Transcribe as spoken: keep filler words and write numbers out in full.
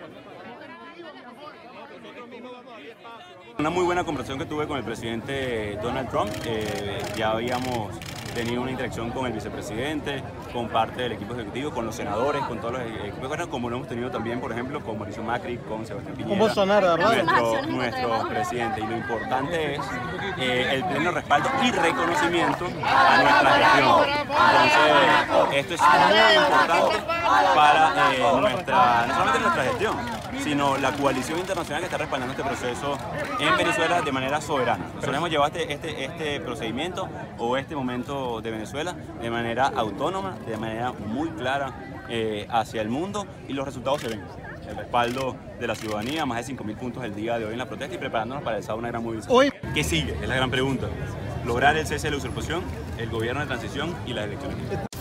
Una muy buena conversación que tuve con el presidente Donald Trump. Eh, ya habíamos tenido una interacción con el vicepresidente, con parte del equipo ejecutivo, con los senadores, con todos los equipos, como lo hemos tenido también, por ejemplo, con Mauricio Macri, con Sebastián Piñera, con Bolsonaro, ¿verdad? nuestro, nuestro presidente. Y lo importante es eh, el pleno respaldo y reconocimiento a nuestra gestión. Entonces, esto es muy importante para eh, nuestra, no solamente nuestra gestión, sino la coalición internacional que está respaldando este proceso en Venezuela de manera soberana. Nosotros hemos llevado este, este, este procedimiento o este momento de Venezuela de manera autónoma, de manera muy clara eh, hacia el mundo, y los resultados se ven. El respaldo de la ciudadanía, más de cinco mil puntos el día de hoy en la protesta, y preparándonos para el sábado una gran movilización. Hoy. ¿Qué sigue? Es la gran pregunta. Lograr el cese de la usurpación, el gobierno de transición y las elecciones.